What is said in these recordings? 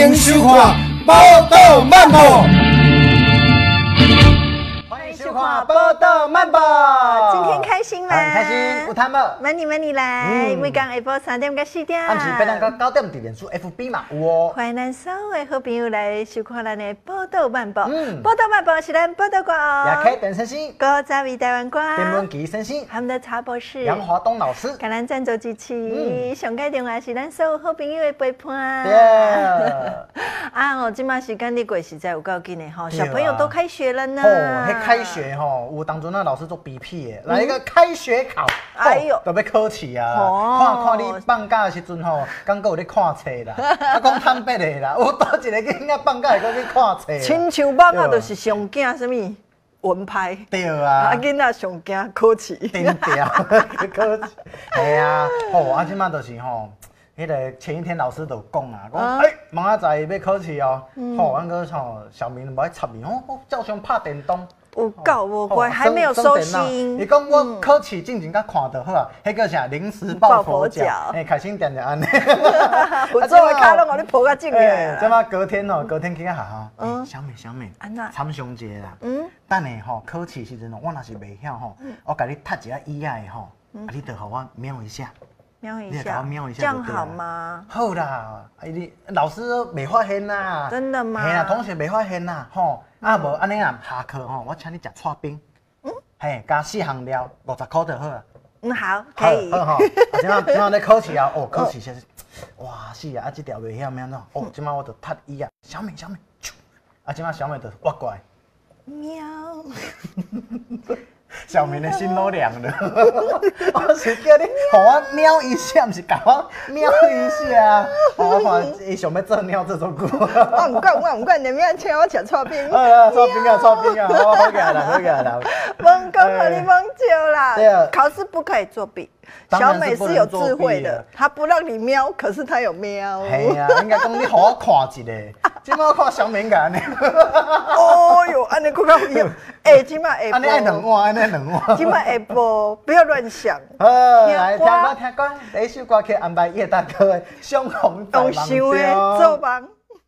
迎收看《报道漫报》。 欢迎收看《报道漫报》。 今天开心吗？ 很开心，有他们。 money 来，每天下晡3点到4点。 暗时8点到9点，伫脸书 FB 嘛有哦。 欢迎咱所有的好朋友来收看咱的《报道漫报》。报道漫报是咱报道歌哦。 也可以等升星。 高早位台湾歌。 天文吉升星。 他们的茶博士。 杨华东老师。 感咱赞助支持。上届电话是咱所有好朋友的陪伴。 对。 啊即马时间你过实在有够紧的吼，小朋友都开学了呢。 哦，迄开学吼，有当初那老师做比屁的，来一个开学考，哎呦，都要考试啊！看你放假的时阵吼，刚够有咧看册啦，啊讲坦白的啦，有多一个囡仔放假会搁去看册。 亲像放假就是上惊什么文派。对啊。 啊囡仔上惊考试。 顶掉考试。系啊，啊即马就是吼。迄个前一天老师就讲啊，讲明仔载要考试哦，咱个小明无爱插面，照常拍电动。 有够无乖，还没有收心。 伊讲我考试进前甲看就好啊，迄个啥临时抱佛脚，开心点点安尼。 有做的卡拢互你抱较正个。 即马隔天去到学校，小美，参详节啦。等下考试时阵我若是袂晓我甲你读一下以下的你就互我瞄一下。 瞄一下，这样好吗？ 好啦，老师没发现呐。 真的吗？ 嘿啦，同学没发现呐，啊无安尼啊，下课我请你食串冰，嘿，加4项料，50块就好啦。 好，可以。 好，今仔咧考试啊，考试先，哇，是啊，这条袂晓咩喏，今仔我就读伊啊，小美，今仔小美就挖过来， 喵。 小明的心都凉了，我是叫你给我瞄一下，不是搞我瞄一下。我看伊想要做喵这种歌。 我唔管，你们请我吃串冰。 串冰啊，好起来啦。 蒙讲和你蒙笑啦。对啊。考试不可以作弊。小美是有智慧的，她不让你瞄，可是她有瞄。 系啊，应该讲你给我看一个。今麦看小敏感呢。 哦哟，安尼更较有。今麦下晡。 安尼爱两碗， 今麦下晡不要乱想。 来听歌，第一首歌曲安排叶大哥的《相逢在梦中》。 做梦。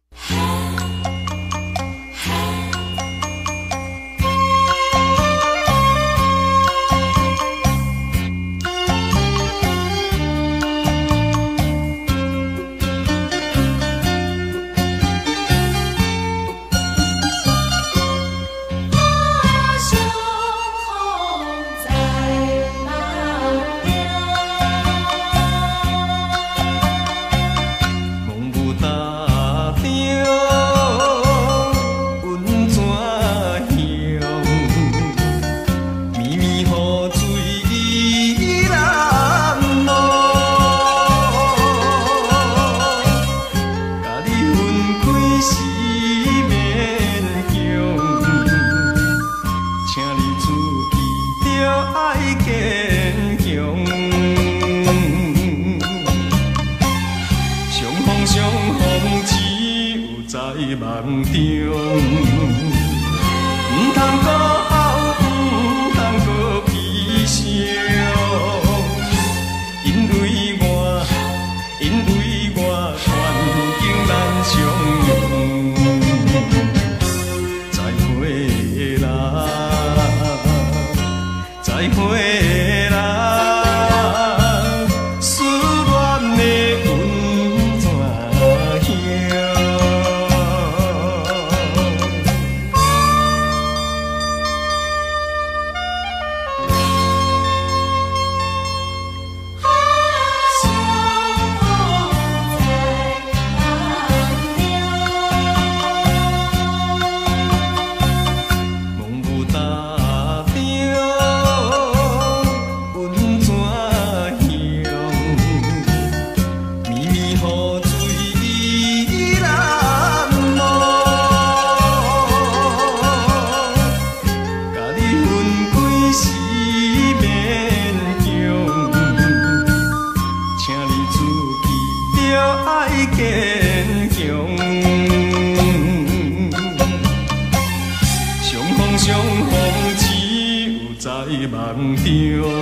梦中，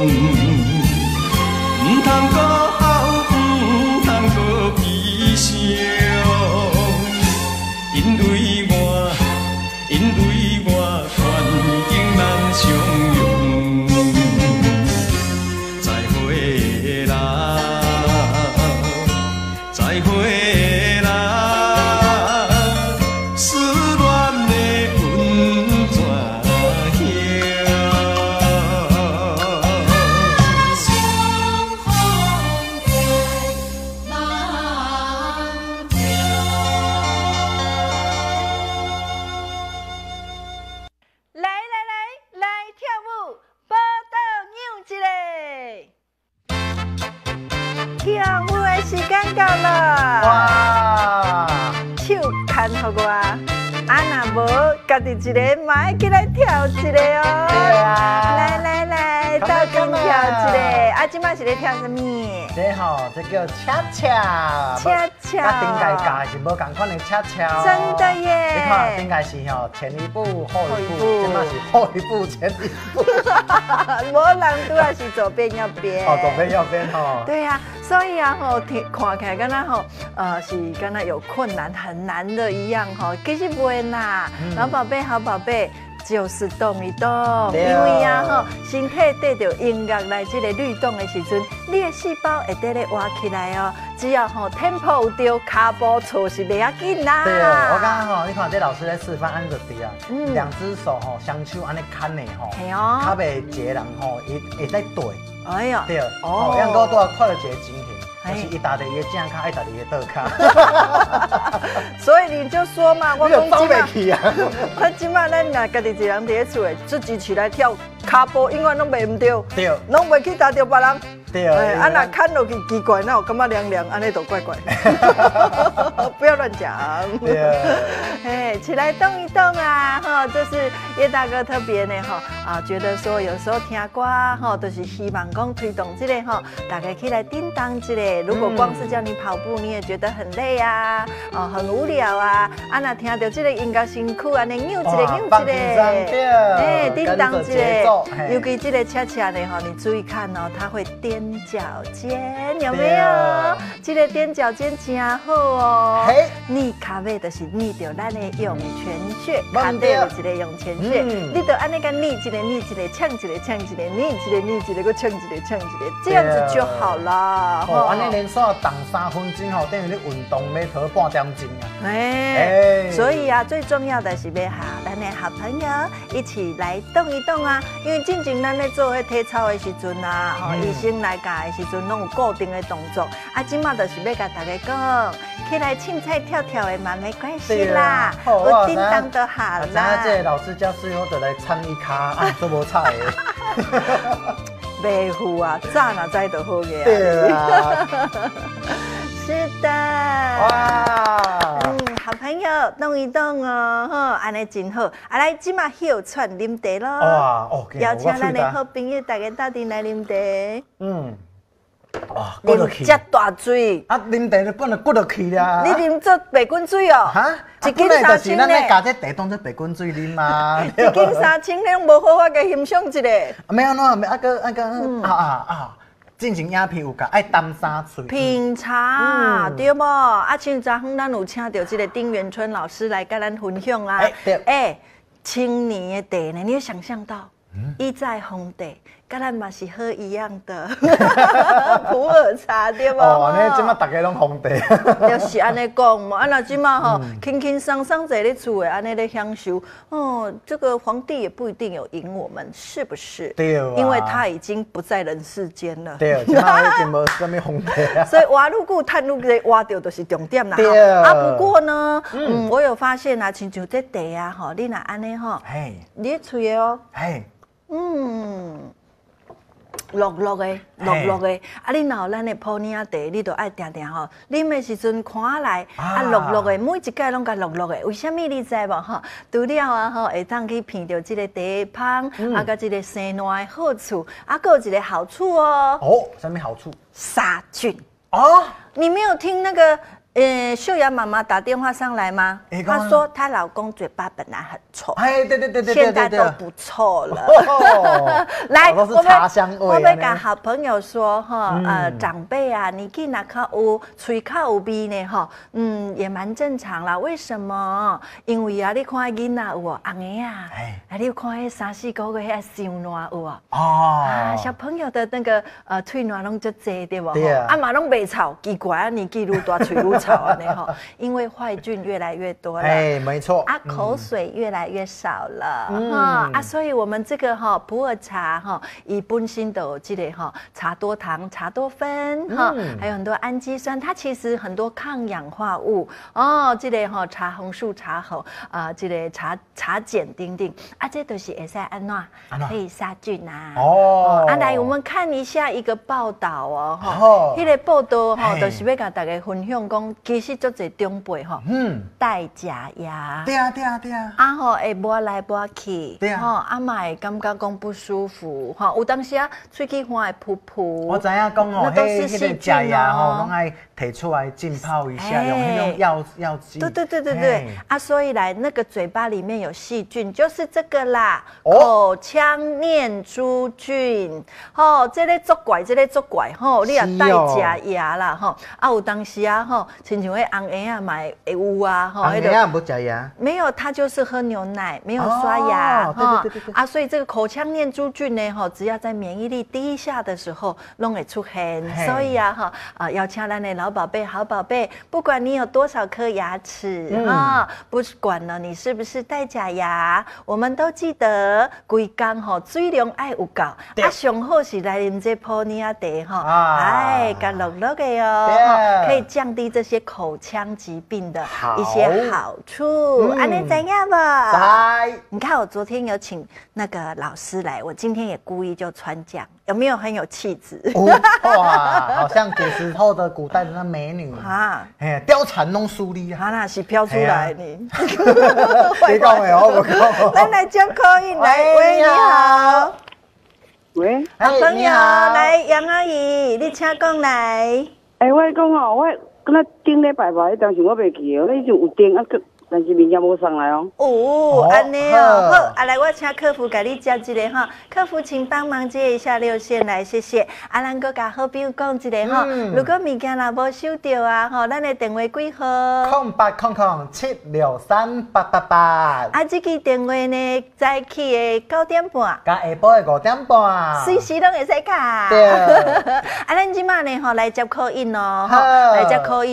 唔通搁哭，唔通搁悲伤。 起啊，我的时间到了。 哇！ 手牵给我，啊若无，家己一个嘛要起来跳一个哦。 对啊。 来，斗阵跳一个。啊，即摆是咧跳什么？ 这吼，这叫恰恰。 恰恰。 甲顶界教是无共款的恰恰。 真的耶！ 你看顶界是吼前一步后一步，即摆是后一步前一步。 无人拄啊是左边右边。 哦，左边右边吼。 对呀，所以啊吼，看起来敢若吼，是敢若有困难很难的一样吼，其实不会啦。老宝贝，好宝贝。就是动一动，因为啊吼，身体得到音乐来这个律动的时阵，你的细胞会得咧活起来哦。只要吼 tempo 有对，脚步错是袂要紧啦。 对啊，我刚刚吼，你看这老师在示范安着滴啊，两只手吼双手安尼牵的吼，较袂一个人吼会在对。哎呀，对，哦，样个都要看到一个情形。就是一打的一个正卡，一打的一个倒卡。 所以你就说嘛， 我讲走袂去啊。 我今嘛咱若家己一人伫咧厝诶，自己起来跳，骹步永远拢袂唔对， 对， 拢袂去打着别人。 对， 啊若看落去奇怪，那我感觉凉凉，安尼都怪怪。不要乱讲。 对。 哎，起来动一动啊！哈，这是叶大哥特别呢哈觉得说有时候听歌哈，都是希望讲推动这个哈，大家起来叮当这个。如果光是叫你跑步，你也觉得很累啊，很无聊啊。啊，那听到这个音乐辛苦啊，你扭一个扭一个，哎，叮当这个，尤其这个恰恰呢哈，你注意看哦，它会踮脚尖，有没有？这个踮脚尖真好哦。逆脚尾就是逆着咱的涌泉穴，脚底有一个涌泉穴，你就安尼个逆一个逆一个，呛一个呛一个，逆一个逆一个，搁呛一个呛一个，这样子就好了。 哦，安尼连续动3分钟吼，等于你运动要跑半点钟啊。 所以啊，最重要的是要和咱的好朋友一起来动一动啊，因为进前咱咧做迄体操的时阵啊，医生来教的时阵拢有固定的动作，啊，今嘛就是要甲大家讲，起来凊彩跳跳的嘛没关系啦，有叮当就好啦。 咱这个老师教室我就来参一卡啊，都无差的。 袂赴啊，早哪知就好个。 对啊。 是的。哇。好朋友动一动哦，吼，安尼真好。啊，来，即马休喘啉茶咯。哇，邀请咱的好朋友大家到阵来啉茶。哇，啉遮大水。 啊，啉茶本来骨落去啦。 你啉做白滚水哦？哈？ 一斤3000呢？咱咧加这茶当做白滚水啉嘛。 一斤3000，你无好好个欣赏一下。 没有喏，啊个进行鸦片有噶，爱淡沙水品茶，对不？啊，像昨昏咱有请到这个丁元春老师来跟咱分享啊。对。青年的茶呢，你有想象到？一在红茶，跟咱嘛是喝一样的普洱茶，对不？ 哦，安尼即马大家拢红茶， 就是安尼讲嘛。啊，那即马吼，轻轻松松在咧厝诶，安尼咧享受。哦，这个皇帝也不一定有赢我们，是不是？ 对啊。 因为他已经不在人世间了。 对，即马已经无什么红茶。 所以挖入久趁入个挖到就是重点啦。 对啊。 不过呢，我有发现啊，亲像这茶啊，吼，你若安尼吼，你喙哦，绿绿的，绿绿的，啊！你若有咱的普洱茶，你就爱定定吼，啉的时阵看下来，绿绿的，每一届拢甲绿绿的，为什么你知无吼？除了啊吼，会当去闻到这个茶香，甲这个生暖的好处，还有一个好处哦。 哦，什么好处？ 杀菌。哦，你没有听那个？秀雅妈妈打电话上来吗？她说她老公嘴巴本来很臭， 对， 现在都不臭了。来，我们跟好朋友说哈，长辈啊，你去哪靠有嘴靠有味呢哈，也蛮正常啦。为什么？因为啊，你看囡仔有哦，红的啊，你看迄3、4个月迄上暖有哦。哦，小朋友的那个喙暖拢足济对不？啊嘛拢袂臭，奇怪啊，年纪愈大喙愈臭。 吵啊，你哈，因为坏菌越来越多了， 哎，没错， 口水越来越少了，所以我们这个普洱茶以本身的这个茶多糖、茶多酚还有很多氨基酸，它其实很多抗氧化物这个茶红素、茶后这个茶碱等等这都是会使安怎可以杀菌来我们看一下一个报道那个报道就是要跟大家分享讲，其实足侪长辈戴假牙， 对啊， 会抹来抹去，嘛会感觉讲不舒服，有当时喙齿花会噗噗。 我知影讲那都是细菌假牙拢爱提出来浸泡一下，用那种药剂。 对，所以来那个嘴巴里面有细菌，就是这个啦，口腔念珠菌，这个作怪，你也戴假牙啦，有当时亲像迄红婴嘛会有啊， 红婴不假牙， 没有，他就是喝牛奶，没有刷牙， 对， 所以这个口腔念珠菌呢，只要在免疫力低下的时候，拢会出现。所以要请咱的老宝贝、好宝贝，不管你有多少颗牙齿不管呢你是不是戴假牙，我们都记得规工水量爱有够，上好是来啉这泡尼亚茶干乐乐的可以降低这些口腔疾病的一些好处。安尼知影不？你看我昨天有请那个老师来，我今天也故意就穿这样，有没有很有气质？ 哇，好像古时候的古代的那美女貂蝉弄梳理那是飘出来呢。 你讲的我讲。 咱来接口音来，喂，你好。 喂， 好朋友，来杨阿姨，你请讲来。 我讲我敢若顶礼拜吧，当时我袂记哦，迄就有订但是物件无上来安尼好，来，我请客服给你接一个客服请帮忙接一下6线来，谢谢。咱搁甲好朋友讲一个如果物件若无收到咱的电话几号 ？0800763888。 这个电话呢，早起的9点半， 甲下晡的5点半， 随时拢会使卡。 对。 咱即马呢来接call in来接call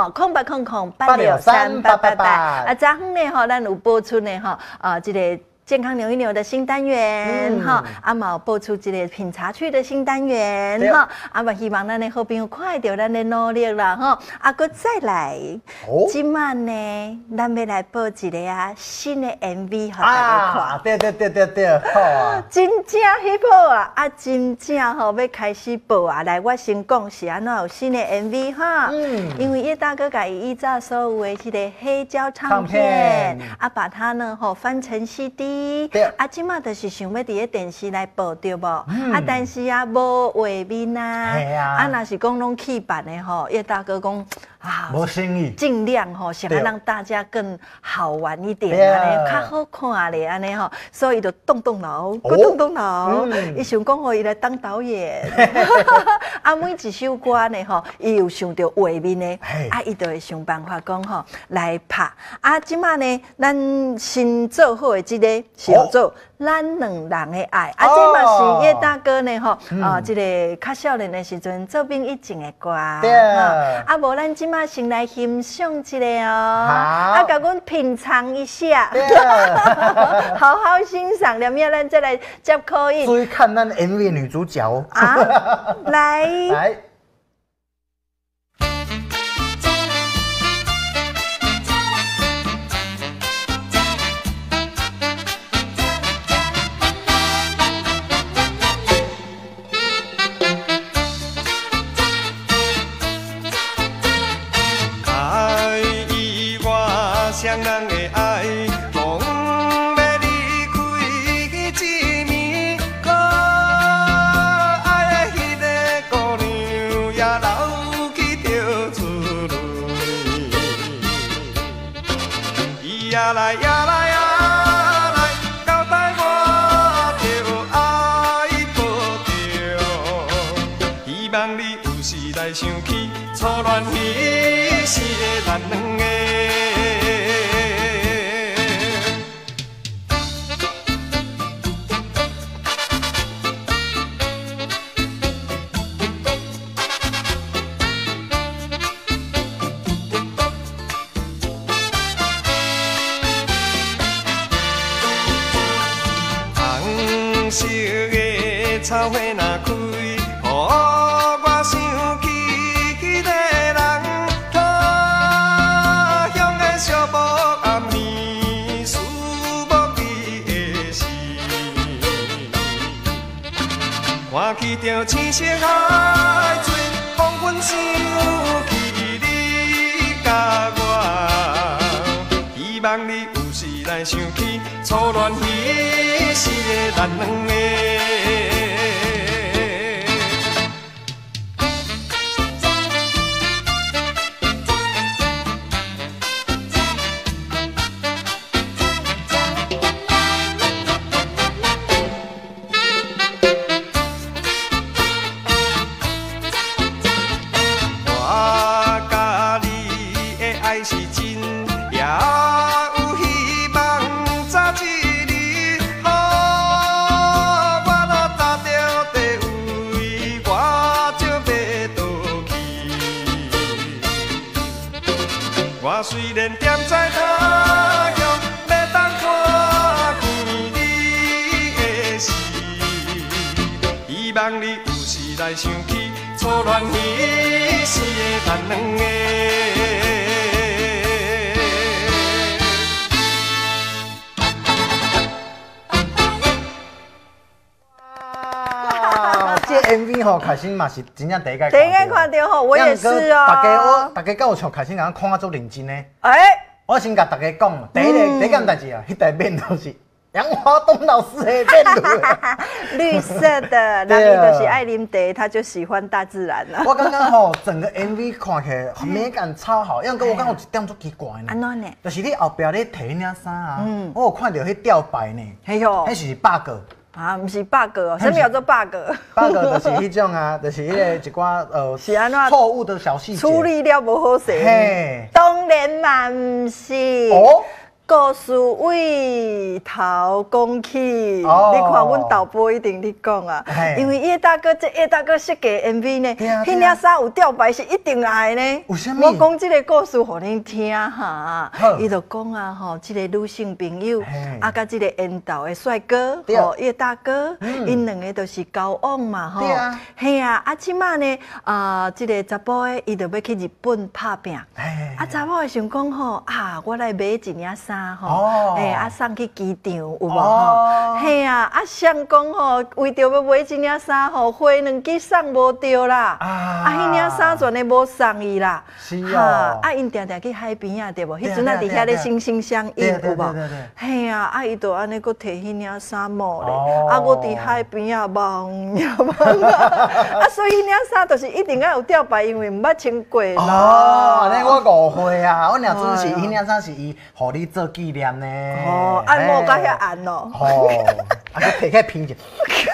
in0800863888。昨昏呢咱有播出呢这个健康扭一扭的新单元嘛有播出这个品茶趣的新单元嘛希望咱的好朋友看到咱的努力啦搁再来今晚呢咱要来播一个新的 MV 给大家看对好真正翕好真正要开始播来我先讲是安怎有新的 MV 因为叶大哥甲伊依照所有的这个黑胶唱片把它呢翻成 CD即马就是想要伫咧电视来播对无但是无画面若是讲拢去版的叶大哥讲无生意， 尽量想要让大家更好玩一点安尼较好看咧安尼所以就动脑伊想讲伊来当导演每一首歌呢伊有想到画面呢伊就会想办法讲来拍即马呢咱新做好的这个是叫做咱两人的爱这嘛是叶大哥呢这个较少年的时阵做兵一情的歌无咱即马先来欣赏一个甲阮品尝一下好好欣赏了没有咱再来接call in 注意看咱 MV 女主角来双人的爱，讲要离开一年，可爱的迄个姑娘也流去着出泪，伊也来也来也来，交代我着爱保着，希望你有时来想起初恋彼时的咱两个。 色的草花若开，予我想起迄个人，他乡的小木暗暝，思慕你的时，看去着青色海水，放阮想起你甲我，希望你有时来想起初恋彼时的咱两个。虽然踮在他乡，要当看见你的时，希望你有时来想起初恋彼时的咱两个。 这 MV 吼，开始嘛是真正第一届看到吼，我也是哦。 大家有像开始人看啊，足认真呢。 哎， 我先甲大家讲，第一件代志啊，迄台面都是杨华东老师的面绿色的，那你就是爱啉茶，他就喜欢大自然了。 我刚刚吼，整个 MV 看起来美感超好，因为我刚有一点足奇怪呢。 安怎呢？ 就是你后壁咧摕迄领衫啊，我有看到迄吊牌呢。 嘿哟， 迄是 bug。 啊，不是 bug 哦，什么叫做 bug？bug 就是迄种啊，就是迄个一寡是安怎错误的小细节， 处理了不好势。嘿，当然嘛不是。哦。故事为头讲起，你看阮导播一定咧讲啊，因为叶大哥设计 MV 呢，迄领衫有吊牌是一定来呢。 有啥物？ 我讲这个故事互恁听哈，伊就讲啊吼，这个女性朋友啊，甲这个缘投的帅哥，吼叶大哥，因两个都是交往嘛吼。嘿啊，啊即马呢，这个查甫的伊就要去日本打拼，啊查某的想讲吼，啊我来买一领衫。吼，送去机场有无吼？嘿啊，想讲吼，为着要买这领衫吼，花2支送无着啦。迄领衫全的无送伊啦。 是哦。 因定定去海边啊，对无？迄阵啊，伫遐咧心心相印有无？嘿啊，伊就安尼佫摕迄领衫帽咧，我伫海边啊望呀望啊，所以迄领衫就是一定要有吊牌，因为毋捌穿过咯。 安尼我误会啊，我若准是迄领衫是伊互你做纪念呢。 按摩甲遐按哦。 摕起来拼一。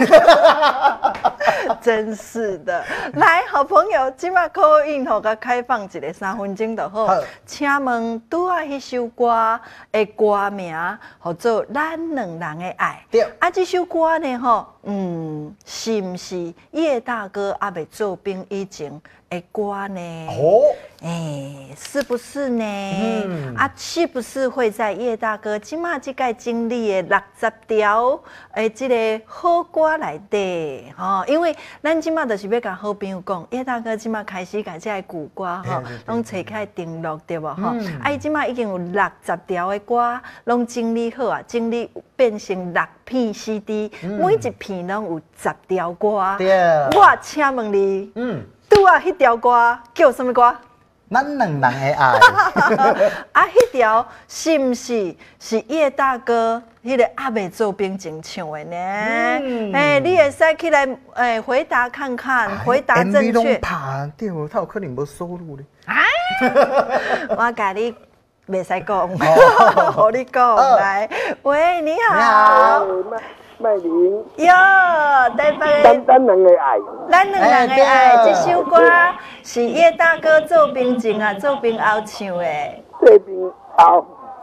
真是的，来，好朋友，即马call in吼，甲开放一个3分钟就好。请问拄啊迄首歌的歌名，叫做《咱两人的爱》。对。这首歌呢吼，是毋是叶大哥还未做兵以前的歌呢？是不是呢？是不是会在叶大哥即马即届经历的60条这个好歌内底？因为咱即马就是要甲好朋友讲，叶大哥即马开始甲这个旧歌拢找起来定录对无伊即马已经有60条的歌，拢整理好啊，整理变成6片 CD， 每一片拢有10条歌。我请问你，拄啊迄条歌叫什么歌？ 咱两人的爱。 迄条是毋是叶大哥迄个还未做兵前唱的呢？你会使起来回答看看，回答正确。 MV 拢拍对，他有可能无收入咧。 我甲你袂使讲，互你讲来。喂，你好。 麦玲， 哟，台北的咱两个爱， 咱两人的爱，这首歌是叶大哥做兵前啊，做兵后唱的。 做兵后。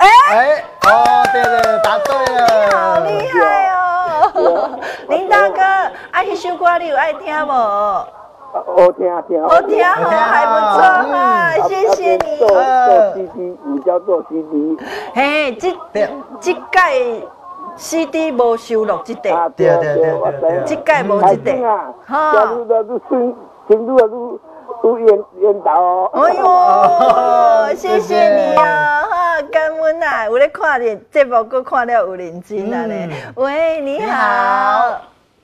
对，答对了。 你好厉害哦，林大哥，迄首歌你有爱听无？ 好听， 还不错哈，谢谢你。 做 CD， 你叫做 CD。 嘿，这届。 CD 无收录这块， 对， 这届无这块， 哈，加入的都深度的都演导哦。 哎呦，谢谢你啊，哈，感恩啊，有咧看的节目，佮看了有认真啊咧。喂，你好。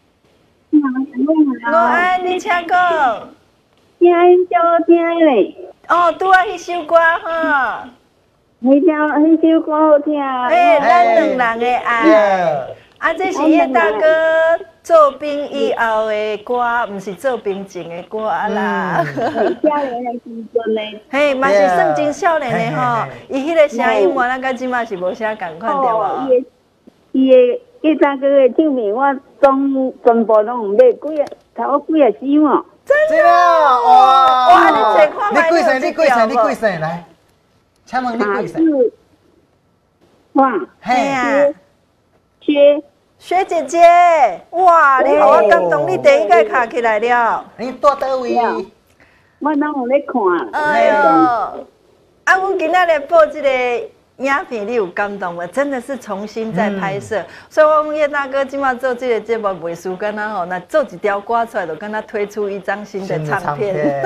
我爱你，请讲。 听叫我听嘞。 哦，拄啊，迄首歌哈。 迄首歌好听。 咱两人的爱。啊，这是叶大哥做兵以后的歌，毋是做兵前的歌啦。 少年的时阵呢？ 嘿，嘛是算真少年的吼。伊迄个声音换咱甲即马是无啥共款对无？ 伊的叶大哥的唱片，我全部拢有买几啊支嘛。 真的哇！你找看卖你几岁？来，请问你几岁？ 哇， 嘿啊，薛姐姐，哇，你好我感动，你第一届卡起来了。 你住倒位？ 我拢有咧看。 哎呦，啊，阮今仔日播这个影片，你有感动吗？真的是重新再拍摄，所以我讲叶大哥今麦做这个节目袂输干那吼，那做一条歌出来，就跟他推出一张新的唱片。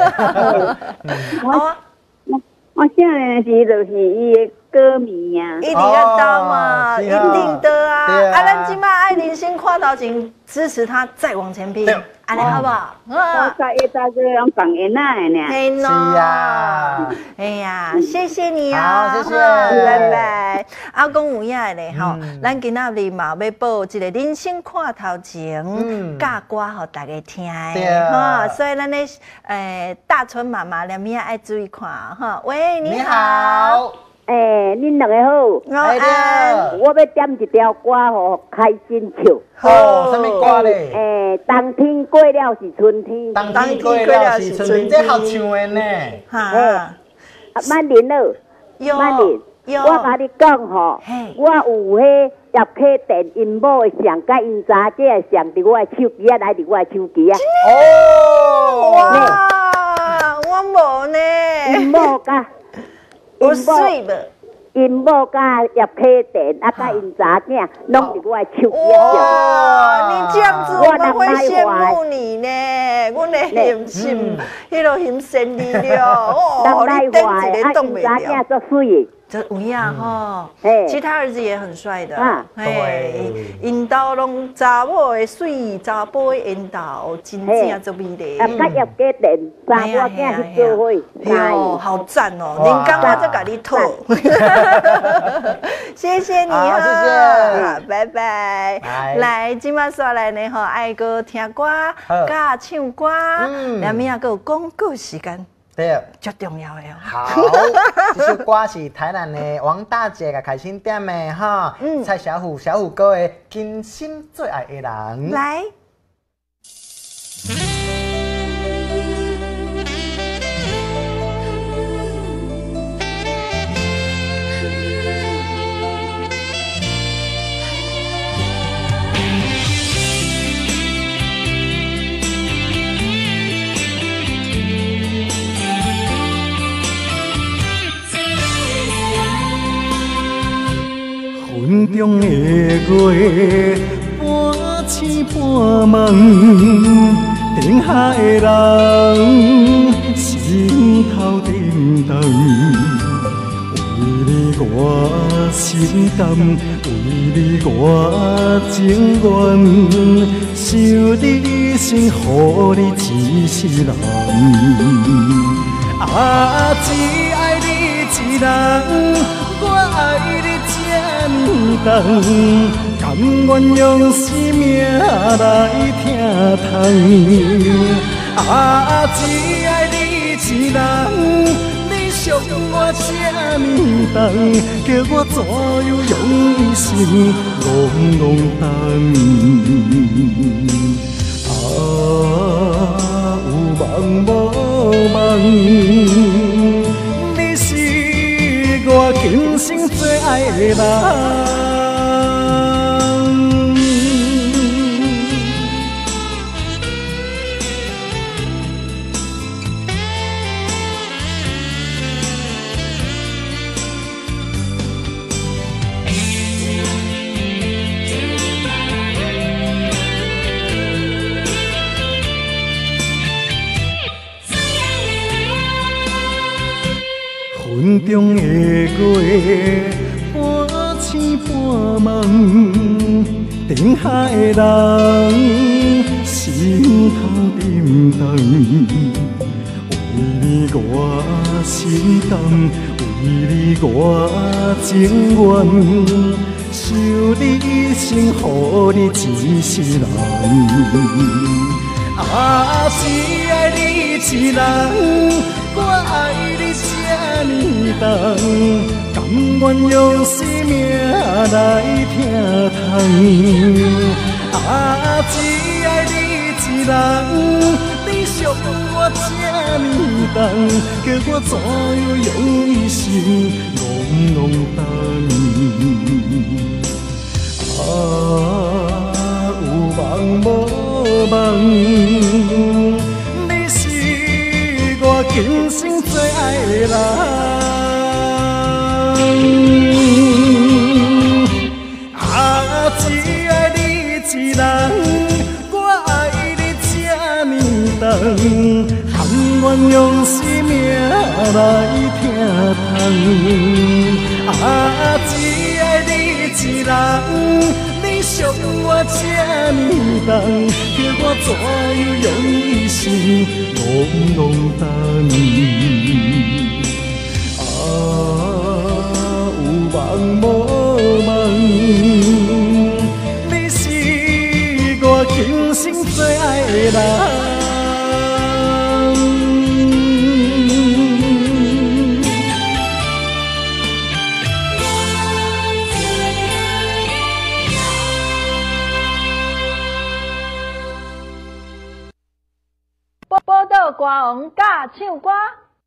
我少年的时就是伊的歌迷呀， 一定要到嘛，一定的啊！啊，咱今麦爱人生看头前支持他，再往前拼，安尼好不好？ 我甲叶大哥拢放烟仔的呢。 嘿喏，哎呀，谢谢你啊， 好，谢谢， 拜拜。啊，讲有影咧吼，咱今仔日嘛要播一个人生看头前，教歌互大家听的，哈，所以咱咧大春妈妈连面爱注意看哈。喂，你好。 恁两个好，我要点一条歌互开心唱。 好，什么歌咧？ 冬天过了是春天。 冬天过了是春天，这好唱的呢。 哈，曼玲哦，曼玲，我甲你讲吼，我有迄叶启电因某的相，甲因查姐的相伫我的手机啊，来伫我的手机啊。 哦，哇，我无呢。 因某甲。 有水无？ 因某甲叶启电啊，甲因查囝拢伫我的手机上。哇，你这样子我们会羡慕你呢。阮的嫌心，迄落嫌神你了。哦，你等一个冻袂了。 查囝足水。 这有影吼，其他儿子也很帅的，嘿，因兜拢查某的水，查甫的因兜真正足美丽。 啊，甲叶启电查某囝去做伙， 哟，好赞哦！连刚我再甲你套，谢谢你哈， 谢谢， 拜拜。来，今麦刷来呢吼，爱个听歌，甲唱歌，两面啊，个有广告时间。 对， 最重要的哦。 好，这首歌是台南的王大姐甲开心点的哈，蔡小虎哥的《真心最爱的人》。 来。 云中的月，半醒半梦，天下的人心头沉重。为你我心甘，为你我情愿，守你一生，予你一世人。啊，只爱你一人，我爱你。甘愿用生命来疼痛，啊，只爱你一人，你伤我这么重，叫我怎样用一生戆戆等？啊，有梦无梦，你是我今生最爱的人。 中的月，半醒半梦，顶下的人，心头沉重。为你我心动，为你我情愿，想你生，予你一世人。啊，只爱你一人，我爱你这呢重，甘愿用生命来疼痛。啊，只爱你一人，你伤我这呢重，叫我怎样用一生浓浓等？啊，有梦无梦，你是我今生最爱的人。啊，只爱你一人，我爱你这呢重，甘愿用生命来疼痛。啊，只爱你一人。你伤我这呢重，叫我怎样用一生浓浓等？啊，有梦无梦，你是我今生最爱的人。 报道歌王甲唱歌，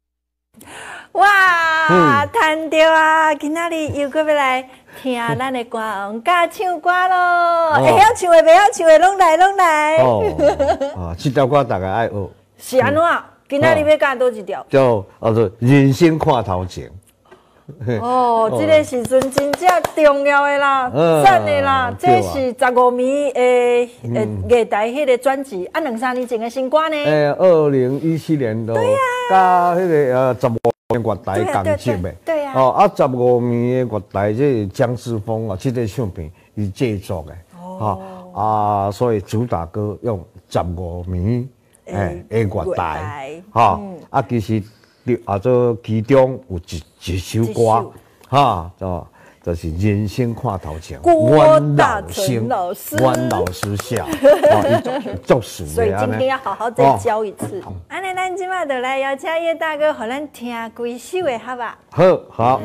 哇，赚到啊！今仔日又搁要来听咱的歌王甲唱歌咯，会晓唱的、袂晓唱的，拢来拢来。 哦，这条歌大家爱学。 是安怎？今仔日要教多一条？ 叫做人生看头前。 哦，这个时阵真正重要的啦，赞的啦，这是15年的月台迄个专辑，啊，2、3年前的新歌呢。 2017年咯，甲迄个15年月台共辑的。 对啊。 哦，啊15年的月台，这江世峰啊，这个唱片伊制作的。哦。啊，所以主打歌用15年的月台，哈，啊其实。做其中有一首歌，哈，就是人生看头前，阮老师写，作词的。 所以今天要好好再教一次。安尼，咱今麦就来邀请叶大哥，互咱听几首的，好吧？ 好。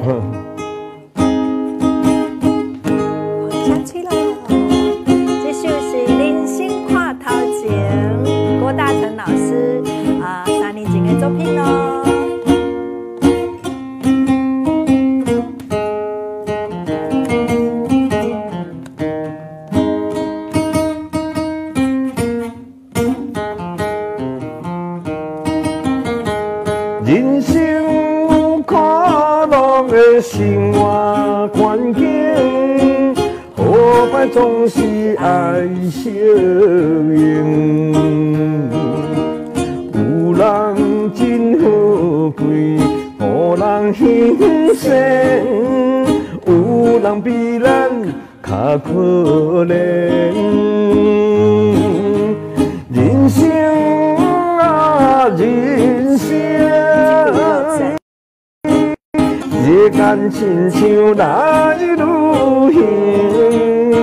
下去了，这首是《人生看头前》，郭大成老师3年前的作品咯。 人生看路的生活环境，好歹总是爱适应。有人真好贵，予人欣赏；有人比咱较可怜。人生啊，人生。日间亲像来愈远，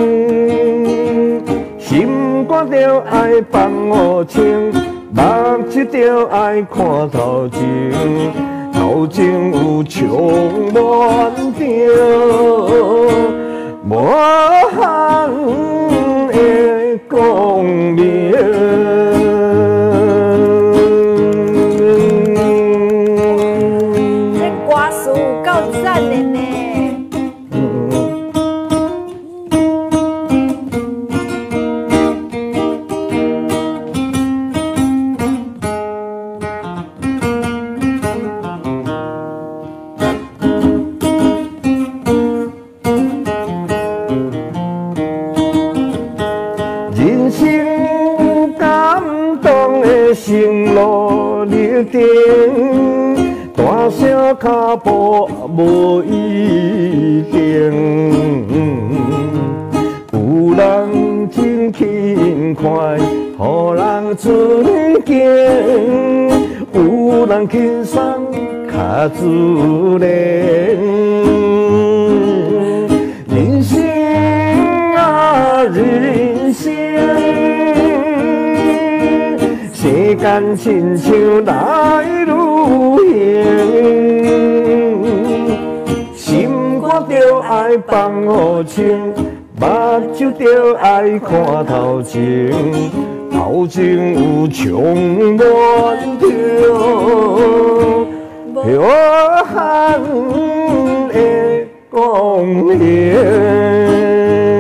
心肝着爱放予清，目睭着爱看头前，头前有充满着无限的光明。人生有感动的心路历程，大声脚步无一定，有人真轻快，予人尊敬；有人轻松较自然。人生啊，人生。世间亲像来如影，心肝着爱放予清，目睭着爱看头前，头前有充满着浩瀚的光明。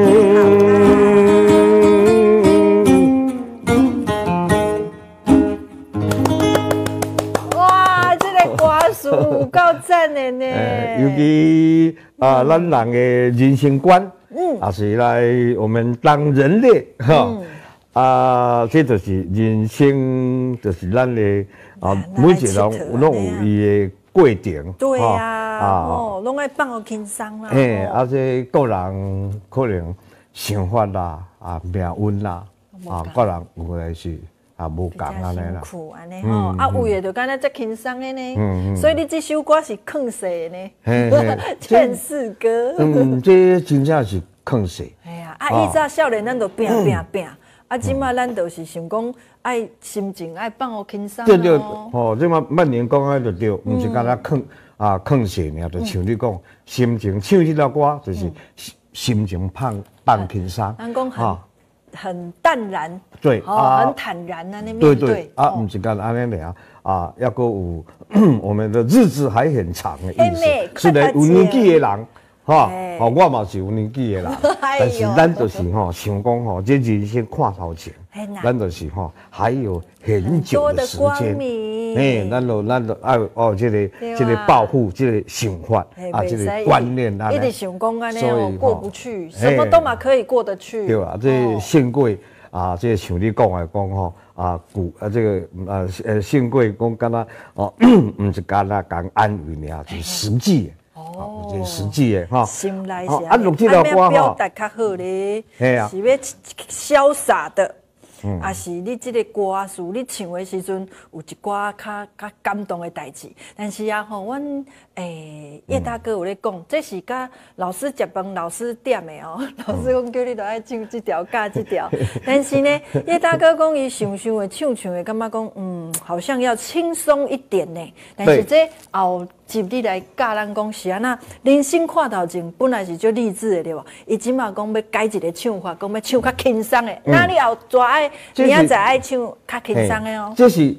有够赞的呢！ 尤其咱人的人生观，也是来我们当人类这就是人生，就是咱的每一个人拢有伊的过程。 对啊，拢爱放互轻松啦。 这个人可能想法啦，命运啦，个人有的是。无共安尼啦， 安尼吼，有诶就敢若遮轻松诶呢，所以你这首歌是旷世诶呢，劝世歌。 这真正是旷世。 哎呀，以前少年咱就拼，即马咱就是想讲爱心情爱放互轻松。 对，即马万年讲啊就对，毋是敢若旷世尔，就像你讲，心情唱迄条歌就是心情放轻松。 咱讲很淡然， 对， 很坦然啊，那面对。对，不是干安尼尔，要个有我们的日子还很长的意思。是的，有年纪的人，我嘛是有年纪的人，但是咱就是想讲这人生看头前，咱就是还有很久的时间，咱就爱这个抱负，这个想法这个观念一直想讲安尼过不去，什么都嘛可以过得去。 对啊，这幸贵这个像你讲的讲这个幸贵讲敢若唔是敢若讲安慰尔，就是实际的。这实际的心内是录这条歌表达较好咧，是要潇洒的。啊，是你这个歌词你唱的时阵，有一寡较感动的代志。但是阮叶大哥有咧讲，这是甲老师食饭老师点的哦。老师讲叫你着爱唱这条教这条，但是呢，叶大哥讲伊想的唱的，感觉讲好像要轻松一点呢。但是这后集你来教咱讲是安那，人生看头前本来是足励志的对无？伊即马讲要改一个唱法，讲要唱较轻松的，那你后抓爱。你仔载爱唱较轻松的哦。 这是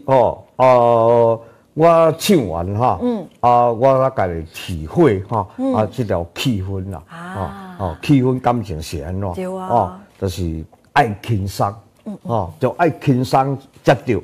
我唱完我家己体会这条气氛啦，气氛感情是安怎？ 对啊， 就是爱轻松，就爱轻松才对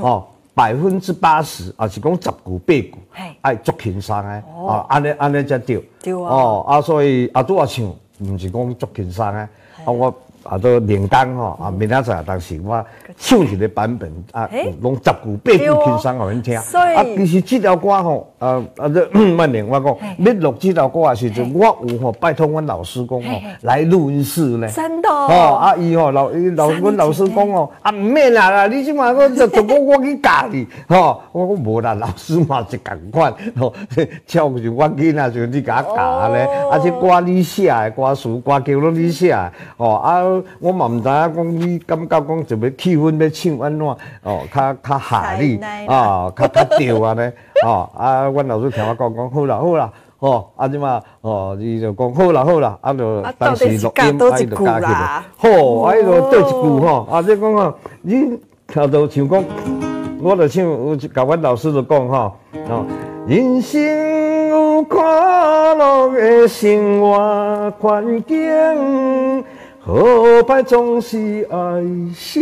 ，80%啊是讲10句8句，爱足轻松的，安尼才对。 对啊， 所以拄我唱，毋是讲足轻松的，我。都明天明仔载当时我唱一个版本拢10句8句轻松互恁听。其实这条歌万年我讲，要录这条歌的时阵，我有拜托阮老师讲来录音室呢。 真的伊阮老师讲毋免啦，你即马就我去教你我讲无啦，老师嘛是共款照就我囡仔就你甲我教咧，这歌你写的歌词歌曲拢你写的我嘛唔知影讲你感觉讲就要气氛要唱安怎较下力较对安尼阮老师听我讲好啦即嘛伊就讲好啦就当时录音就加起来好就对一句即讲你头就像讲我就唱甲阮老师就讲人生有快乐的生活环境。好歹总是爱适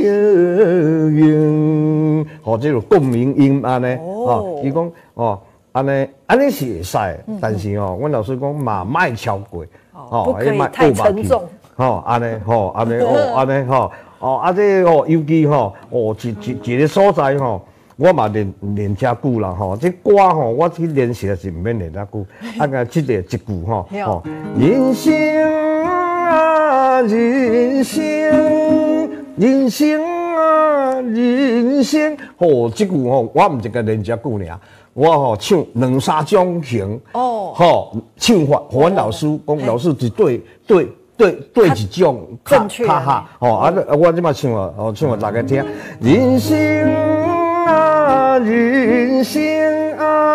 应，这个共鸣音安尼，伊讲安尼是会使，但是阮老师讲嘛莫超过， 不可以太沉重， 安尼这尤其一个所在我嘛练遮久啦吼，这歌吼我去练习是唔免练遮久，啊个即个一句吼，人生啊人生，人生啊人生，吼即句吼我唔是个练遮久尔，我吼唱2-3种型，吼唱法，阮老师讲老师一对一种正确哈，我即马唱唱大家听，人生啊，人生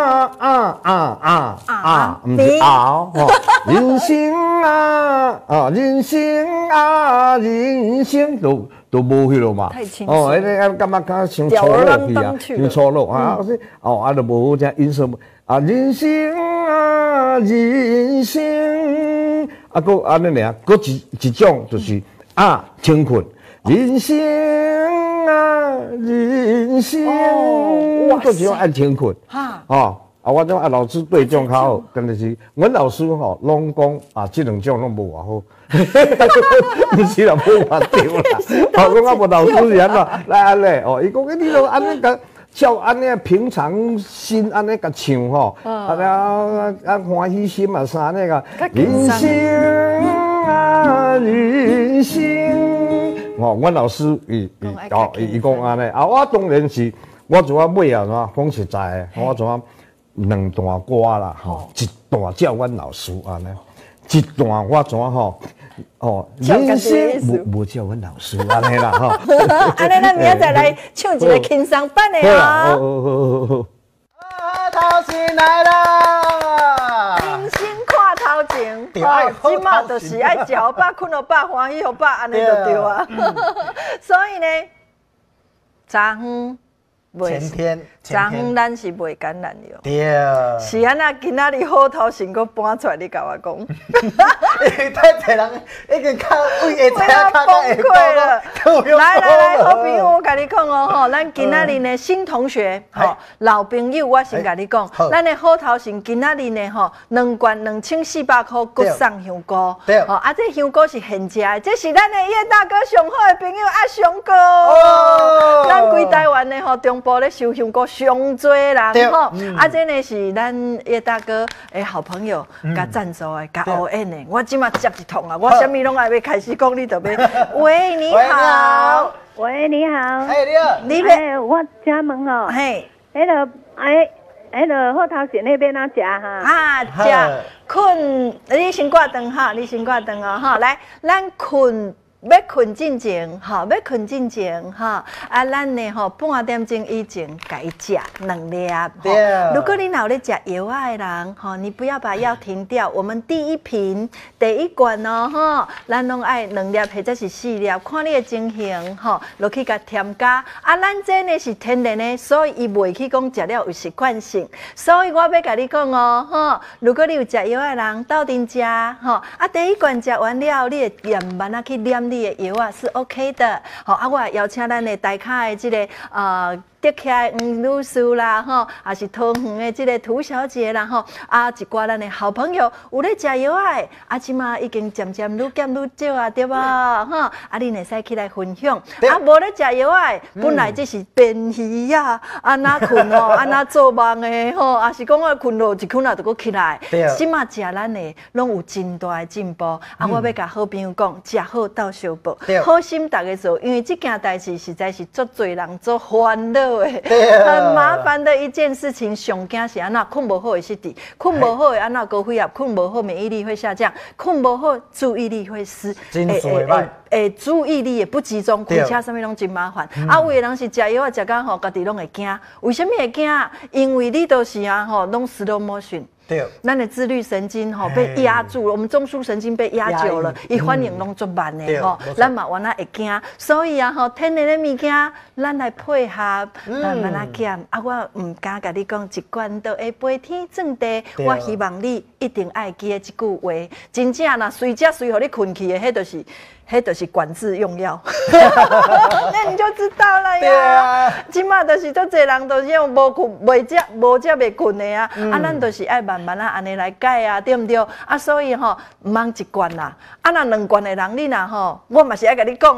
唔是吼，人生啊，人生啊，人生都无去了嘛， 太清楚，迄感觉像像错落去啊，像错落啊，就无好听音色啊，人生啊，人生。搁安尼尔，搁一种就是听困，人生啊，人生，搁一种爱听困，我种老师对这种较好，真的是，阮老师吼拢讲这2种拢无偌好，不是啦，无偌对啦，讲无老师是安怎来安尼伊讲你都安尼甲。照安尼平常心安尼甲唱吼，欢喜心啊啥那个人生啊人生，阮老师伊讲安尼我当然是我做啊尾啊讲实在的，我做啊2段歌啦一段照阮老师安尼，一段我怎吼。人生无叫阮老师安尼啦吼， 安尼咱明仔载来唱一个轻松版的好。头前来啦！ 人生看头前，即马就是爱食好饱、困好饱、欢喜好饱，安尼就对啊。所以呢，昨昏。昨昏咱是袂感染了， 对， 是安那今仔日好头先搁搬出来，你甲我讲， 太侪人已经靠胃下知影崩溃了。来，好朋友，我甲你讲吼，咱今仔日呢新同学，老朋友，我先甲你讲，咱的好头先今仔日呢2罐2400块，搁送香菇， 对， 这香菇是现吃的，这是咱的叶大哥上好的朋友阿香哥，咱规台湾的中部咧收香菇上多人吼，这呢是咱叶大哥的好朋友，甲赞助的，甲欧恩的。我即马接一通啊，我啥物拢还没开始讲，你就要喂，你好， 喂，你好， 你好，我请问吼， 嘿， 迄个好头前那边哪食哈？ 食困，你先挂灯哈，你先挂灯哦哈，来，咱困。要困进前，要困进前，咱呢半点钟以前该食2粒。如果你有咧食药的人，你不要把药停掉。我们第一瓶、第1罐哦，咱拢爱2粒或者是4粒，看你的情形，落去甲添加。咱这呢是天然的，所以伊袂去讲食了有习惯性。所以我要甲你讲哦，如果你有食药的人，斗阵食，第1罐食完了，你会念慢啊去念你的药是 OK 的，我也邀请咱的台卡的这个得起来女士啦，也是桃园的这个涂小姐啦，一寡咱的好朋友有咧食药的，即马已经渐渐愈减愈少啊，对吧？你会使起来分享。无咧食药的，本来这是便鱼啊，安那困安那做梦的也是讲我困落一困就搁起来。即马食咱的拢有真大的进步。我要甲好朋友讲，食好到相报，好心大家做，因为这件代志实在是足多人做烦恼。很麻烦的一件事情，上惊是安那困不好会失智，困不好会安那高血压，困不好免疫力会下降，困不好注意力会失，注意力也不集中，开车什么拢真麻烦。有的人是食药食到家己拢会惊，为什么会惊？因为你都是拢 slow motion。咱的自律神经被压住了，我们中枢神经被压久了，伊反应拢足慢的咱嘛原来会惊，所以天然的物件，咱来配合，慢慢啊减。我唔敢甲你讲一罐都会飞天转地，我希望你一定爱记的这句话，真正啦，随互你困去的，迄就是管制用药，那你就知道了呀。即马就是足侪人都是用无困、无食袂困的啊。咱就是爱慢慢啊，安尼来改啊，对不对？所以唔通1罐啦。若2罐的人，你若我嘛是爱甲你讲啦。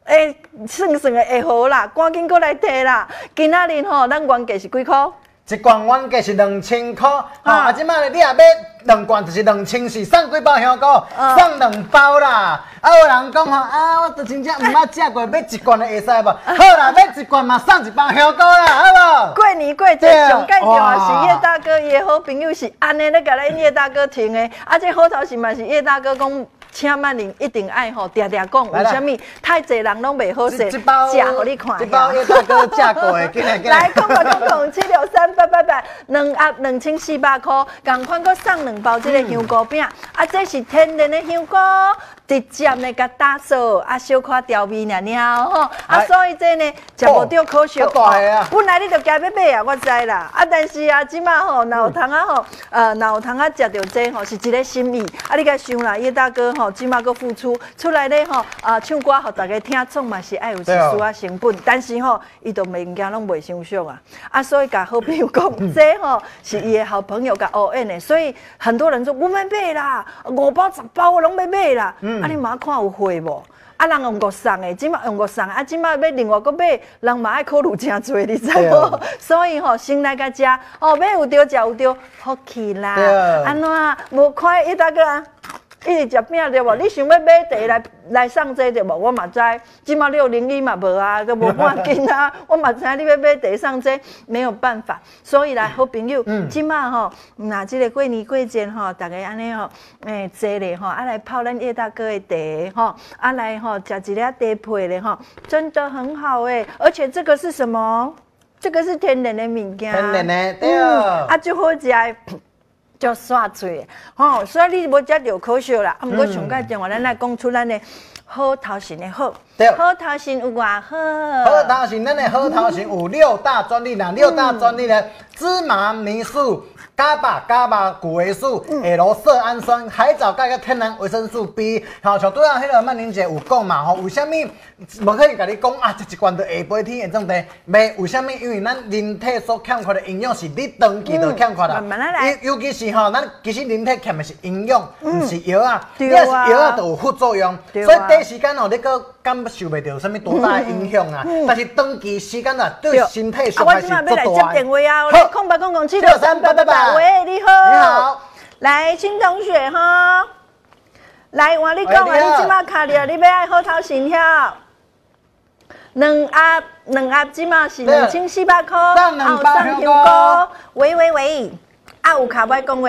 算的会好啦，赶紧过来摕啦。今仔日吼，咱原价是几箍？ 一罐原价是2000块，啊，即摆你若买2罐就是2400，送几包香菇，送2包啦。啊，有人讲吼，我都真正毋捌食过，买1罐的会使无？好啦，买1罐嘛，送1包香菇啦，好无？ 过年过节上介绍啊，是叶大哥伊的好朋友是安尼咧，甲咱叶大哥听的。啊，这好头是嘛是叶大哥讲。请曼玲一定爱吼，常常讲，为什么太侪人拢袂好势，食互你看。 一包叶大哥食过的，进来。 来，0763888，2盒2400块，共款搁送2包这个香菇饼，啊，这是天然的香菇，直接的甲打扫，啊，小可调味尔吼，啊，所以这呢，食无着可惜。本来你就加要买啊，我知啦，啊，但是啊，即马吼，若有通啊吼，若有通啊食着这吼，是一个心意。啊，你甲想啦，叶大哥吼。即马个付出出来咧吼，唱歌互大家听，总嘛是爱有一丝啊成本，但是吼，伊都物件拢袂伤俗啊，所以甲好朋友讲，这吼是伊的好朋友甲乌演的，所以很多人说我要买啦，5包10包我拢要买啦，啊你嘛看有货无？啊，人用5送的，即马用5送，啊，即马要另外搁买，人嘛爱考虑真多，你知无？所以吼，先来甲食，哦，买有着食有着，福气啦，安怎无看伊大哥啊？一直食饼对无？你想要买茶来送这对无？我嘛知，即马你有灵医嘛无啊？都无半斤啊！我嘛知你要买茶送这，没有办法。所以来，好朋友，即马吼，那这个过年过节吼，大家安尼吼，坐咧吼，啊来泡咱叶大哥的茶吼，啊来吼食一粒茶配咧吼，真的很好而且这个是什么？这个是天然的物件， 天然的对啊，就好食。就刷嘴吼，所以你无食着可惜啦。啊，毋过上介电话，咱来讲出咱的好头型的好，好头型有偌好？ 好头型，咱的好头型有6大专利啦，6大专利呢，芝麻醚素。GABA、谷维素、L 色氨酸、海藻钙跟天然维生素 B， 好，像对啊，迄个曼玲姐有讲嘛，吼，为什么无可能甲你讲啊？这一罐就下晡天会种地，袂为什么？因为咱人体所欠缺的营养是你长期就欠缺啦。尤其是吼，咱其实人体欠的是营养，唔是药啊。你若是药啊，就有副作用。所以短时间吼，你个感受袂到什么多大的影响啊。但是长期时间啊，对身体伤害是足大。 我今日要来接电话啊，08007638888。喂，你好。 你好。 来，新同学哈，来，我你讲啊，你即马卡了，你要爱好头型遐，2盒即马是2400块， 送香菇。喂，啊有卡要讲话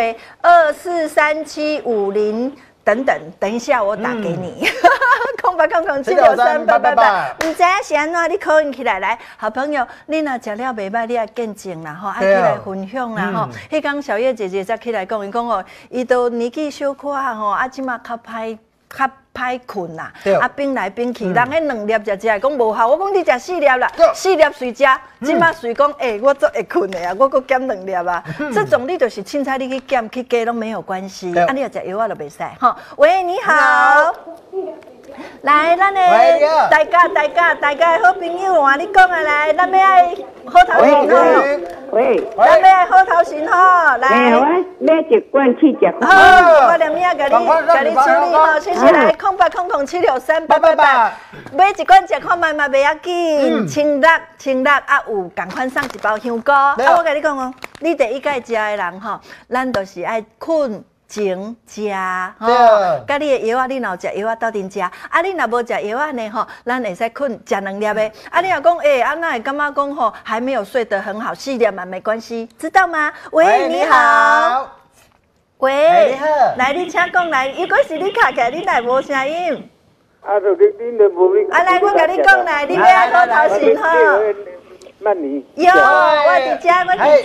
243750等一下我打给你。08007638888，唔知影是安怎？你考运起来，好朋友，你若食了袂歹，你也见证啦吼，爱起来分享啦吼。迄天小叶姐姐才起来讲，伊讲哦，伊都年纪小可吼，啊，即马较歹困啦，啊，冰来冰去，人迄2粒食讲无效，我讲你食4粒啦，4粒随食，即马随讲，我足会困的啊，我搁减2粒啊，这种你就是凊彩你去减去加拢没有关系，啊，你要食药啊就袂使吼。喂，你好。来，咱的大家好朋友换你讲啊，来，咱要爱好头型吼，咱要爱好头型吼，来， 买一罐去食。 好，我连命甲你处理吼，谢谢来08007638888，买一罐食看卖嘛袂要紧，1600啊有共款送1包香菇，啊我甲你讲哦，你第一届食的人吼，咱就是爱困。前食吼，甲你的药啊，你若有食药啊，斗阵食。啊，你若无食药啊呢吼，咱会使困食2粒的。啊，你若讲安那会感觉讲吼，还没有睡得很好，4粒嘛没关系，知道吗？喂，你好。喂，你好。来，你请讲来，如果是你卡起来，你来无声音。 啊，就你都无你。 啊，来，我甲你讲来，你要爱好头型吼。 曼妮。 有，我伫遮，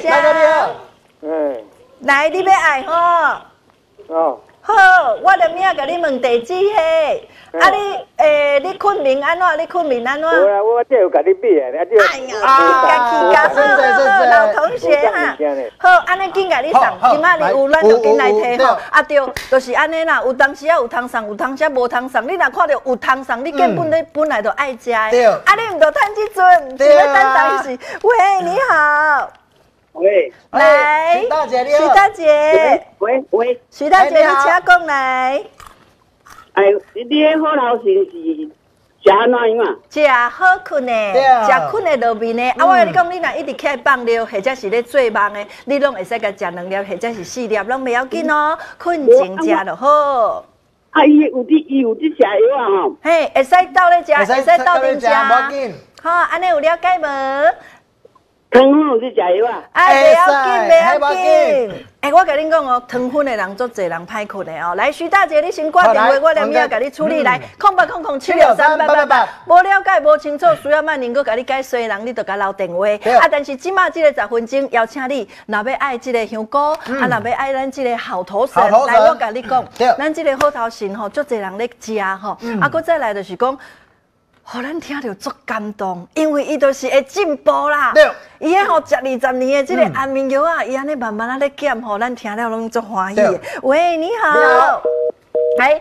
来，你要爱吼。 哦， 好，我连命甲你问地址嘿。啊，你困眠安怎？你困眠安怎？ 无啦，我这有甲你比啊， 哎呀，好，老同学哈。好，安尼紧甲你送，今仔日有咱就紧来摕吼。啊对，就是安尼啦，有当时啊有通送，有当时无通送。你若看到有通送，你根本你本来就爱食的。啊，你毋着趁即阵，是要等当时。喂，你好。 喂， 来， 徐大姐， 徐大姐， 喂， 徐大姐，你请讲来。 哎，你的好头型是食安怎样啊？ 食好困的，食困的落眠的。啊，我跟你讲，你若一直起来放尿，或者是咧做梦的，你拢会使甲食2粒，或者是4粒，拢袂要紧哦。困静食就好。 啊，伊有这食药啊吼。 嘿，会使倒咧食，会使倒阵食。好，安尼有了解无？ 糖粉有这食药啊？ 袂要紧。我甲恁讲哦，糖分的人足侪人歹困的哦。来，徐大姐，你先挂电话，我连夜甲你处理来。0800763888，无了解、无清楚，需要曼宁哥甲你解说的人，你就甲留电话。啊，但是即马这个10分钟，邀请你，若要爱这个香菇，若要爱咱这个好头神，来，我甲你讲，咱这个好头神吼，足侪人咧食吼，啊，搁再来就是讲。互咱听着足感动，因为伊就是会进步啦。伊迄吼10、20年的这个安眠药啊，伊安尼慢慢啊咧减，互咱听了拢足欢喜的。喂，你好，来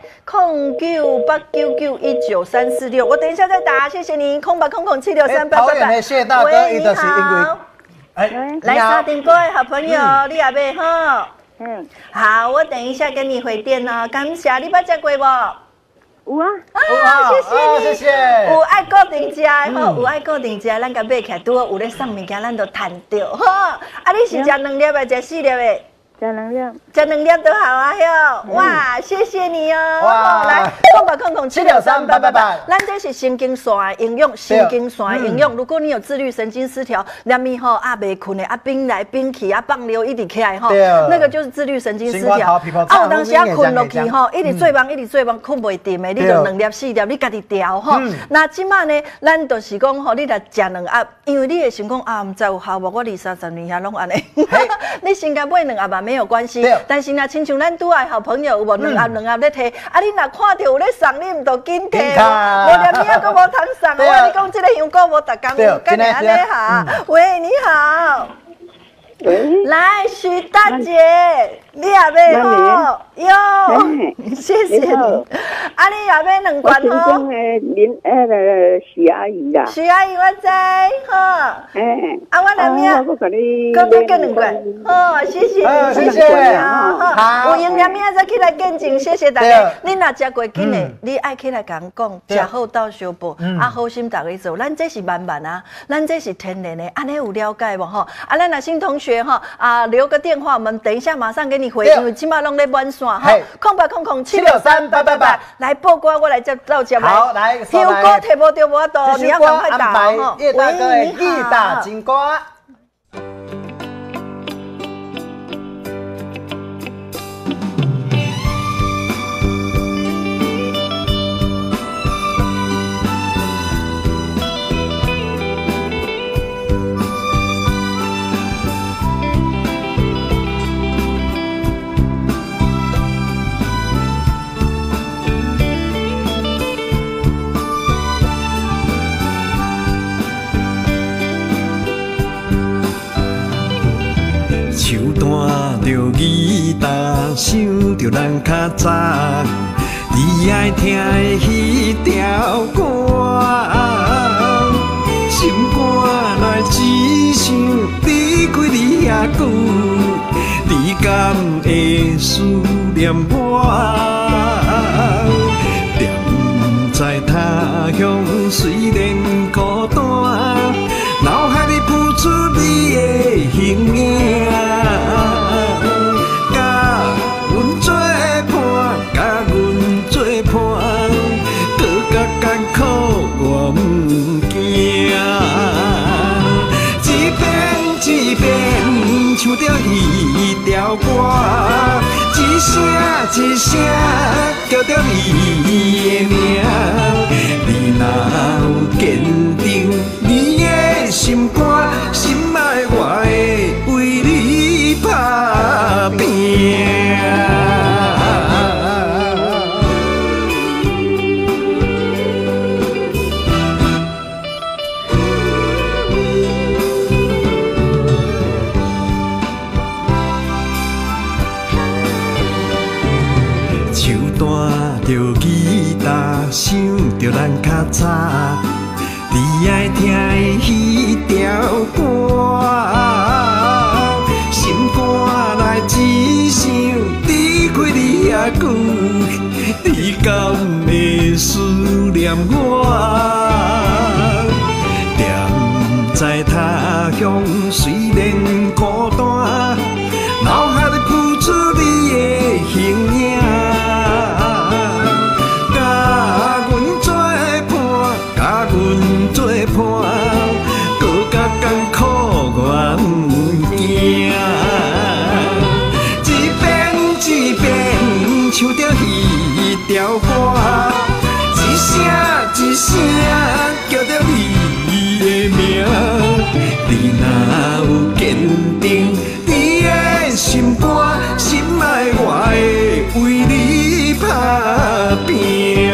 0989919346，我等一下再打，谢谢您。0800763888。 谢大哥， 喂，你好。来沙丁哥的好朋友，你也要吼？好，我等一下跟你回电哦。感谢，你捌食过无？ 有啊， 谢谢你。有爱固定食的吼，有爱固定食，咱甲买起来拄好有咧送物件，咱就趁着吼。啊，你是食2粒还是食4粒的？ 食2粒， 食2粒都好啊哟！哇，谢谢你哦。来，0800763888，咱这是神经线的营养，神经线的营养。如果你有自律神经失调，连暝吼啊袂困的，啊冰来冰去啊放尿一直起来吼，那个就是自律神经失调。啊，有当时啊困落去吼，一直做梦，困袂定的，你就2粒4粒，你家己调吼。那即马呢，咱就是讲吼，你来食2盒，因为你会想讲啊，唔知有效无？我20、30年遐拢安尼。你先甲买2盒嘛。没有关系，但是若亲像咱拄爱好朋友有无2盒咧摕，啊你若看到有咧送，你唔着紧摕，无连命佫无通送。我跟你讲，这个香菇无逐工干安尼哈。喂，你好。来，徐大姐，你也要吼哟，谢谢你。啊，你也要2罐吼。 徐阿姨啦。 徐阿姨，我知吼。啊，我来命， 我甲你跟2罐。好，谢谢你，谢谢你啊。有营养，明仔再起来见证，谢谢大家。你若食过紧的，你爱起来甲人讲，食好到相报，啊，好心大家做。咱这是慢慢啊，咱这是天然的，安尼有了解无吼？啊，咱若新同学哈啊，留个电话，我们等一下马上给你回，因为起码拢咧满线哈。0800763888，来报关，我来到家来。 好，来， 香菇摕无到无到，你要赶快打哈。 叶大哥的一大金瓜。 吉他想着咱较早，你爱听的迄条歌，心肝内只想离开你遐久，你敢会思念我？踮在他乡虽然孤单，脑海里浮出你的形影。唱着迄条歌，一声一声叫着你的名。你若有坚定你的心肝，心爱我会为你打拼。想着咱较早，你爱听的迄条歌，心肝内只想离开你遐久，你敢会思念我？ 在他乡虽然孤单，脑海里浮出你的形影。甲阮做伴，甲阮做伴，搁甲艰苦愿行。一遍一遍唱着彼条歌，一声一声叫着你的名。你若有坚定你的心肝，心爱我会为你打拼。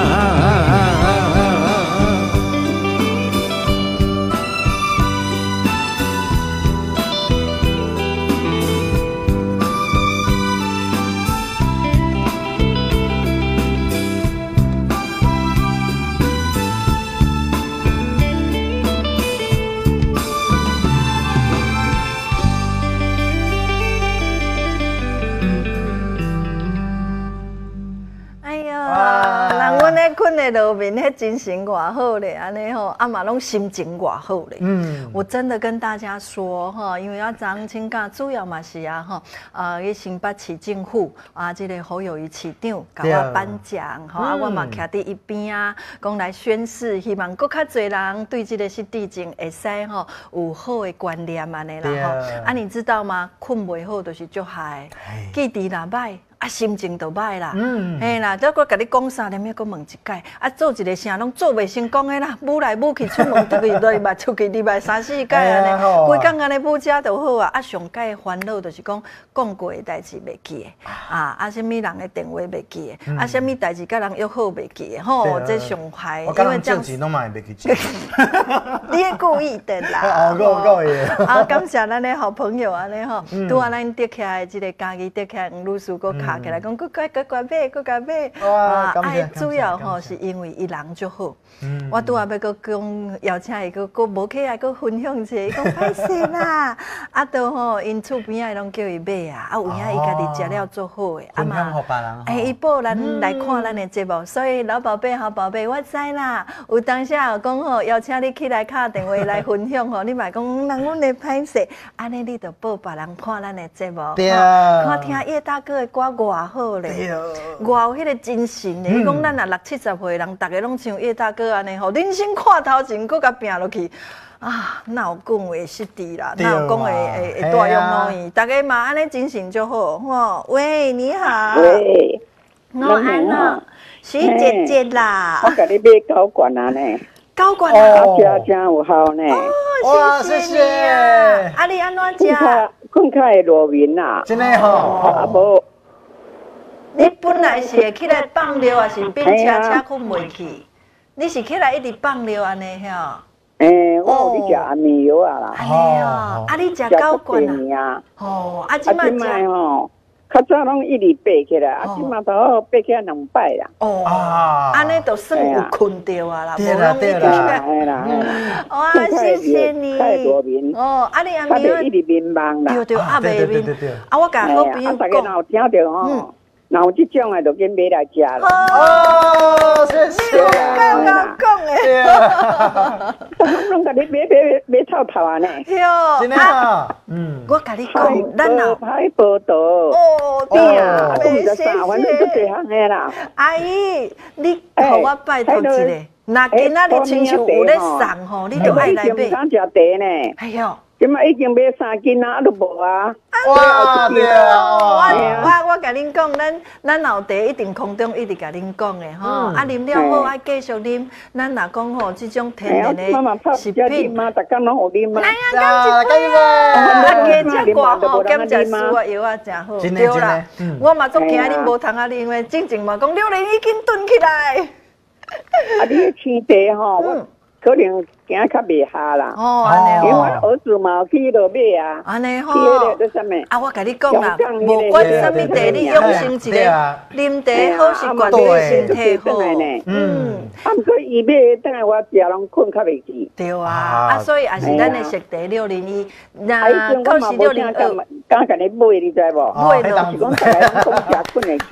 困在路面，迄精神偌好咧，安尼吼，啊嘛拢心情偌好咧。我真的跟大家说哈，因为要昨请假，主要嘛是啊吼，去新北市政府啊，这个侯友宜市长甲我颁奖，吼啊，我嘛徛伫一边啊，讲来宣誓，希望搁较侪人对这个失智症会使吼有好的观念安尼啦吼。啊，你知道吗？困袂好就是足害，记忆若歹。啊，心情就歹啦，嘿啦，再我甲你讲啥，连要搁问一解，啊，做一个啥拢做袂成功的啦，舞来舞去，出门对嘛，出去礼拜3、4解安尼，规工安尼舞遮就好啊。啊，上解的烦恼就是讲过的代志袂记的，啊，什么人的电话袂记的，啊，什么代志甲人约好袂记的，吼，这上害，因为这样子拢嘛会袂记。 你是故意的啦， 故意。 啊，感谢咱的好朋友安尼吼，拄啊，咱得起来这个家己得起来，黄女士搁卡起来讲，搁买，搁买，啊，主要吼是因为伊人就好。我拄啊要搁讲邀请伊搁无起来搁分享一下，伊讲歹势啦，啊，都吼因厝边仔拢叫伊买啊，啊有影伊家己食了做好诶， 啊嘛， 伊报咱来看咱的节目，所以老宝贝、好宝贝，我知啦。有当下有讲吼，邀请你起来敲电话来分享吼，你嘛讲人阮会歹势，安尼你就报别人看咱的节目，看听叶大哥的歌偌好咧，偌有迄个精神咧。伊讲咱若60、70岁人，逐个拢像叶大哥安尼吼，人生看头前，搁甲拼落去。啊，哪有讲话失智啦？哪有讲会大用脑伊？大家嘛安尼精神就好吼。喂，你好。 喂， 我安啦，徐姐姐啦。 我甲你买高管啊呢。 高管啊， 真有效呢。 哦，谢谢你啊。啊，你安怎食？ 困较会落眠啦。 真诶吼。 啊无。 你本来是会起来放尿，还是变车困袂去？你是起来一直放尿安尼吼？ 我有咧食安眠药啊啦。 安尼哦，啊你食高管啊？哦，啊即摆吼，较早拢一直爬起来，啊即摆都好爬起来2摆啦。 哦，安尼就算有困着啊啦， 无拢一直系啦。 哇，谢谢你。哦，啊你安眠一直迷茫啦。 对，啊袂眠。啊我甲好朋友讲， 大家若有听着吼。若有即种诶，就紧买来食啦。 哦，谢谢啦。讲诶， 拢甲你买套套安尼。 哟， 真诶哈， 我甲你讲，咱啊， 海报道。 哦，对啊， 谢谢。反正都这行诶啦。 阿姨，你互我拜托一个，若今仔日亲像有咧送吼，你就爱来买。 唔敢食茶呢。 哎哟。 今嘛已经买3斤啊，都无啊！ 哇，对啊！我甲恁讲，咱老茶一定空中一直甲恁讲的吼，啊啉了好爱继续啉。咱若讲吼，这种天然的食品， 嘛，逐工拢有啉啊！ 哎呀，甘一杯！啊，加吃寡吼，减食素啊药啊，真好。对啦，我嘛足惊恁无通啊啉的，正正嘛讲，柳玲已经蹲起来。 啊，你的青茶吼，可能。行较袂下啦， 哦，安尼因为我儿子嘛去落买啊， 安尼吼， 去迄个咩？ 啊，我甲你讲啦，无管什么茶，你养成一个啉茶好习惯，对身体好。 啊，毋过伊买，等下我食拢困较袂去。 对啊，啊，所以也是咱的食茶601，那到时602，敢甲你买，你知无？ 买咯，是讲大家拢讲食困会去。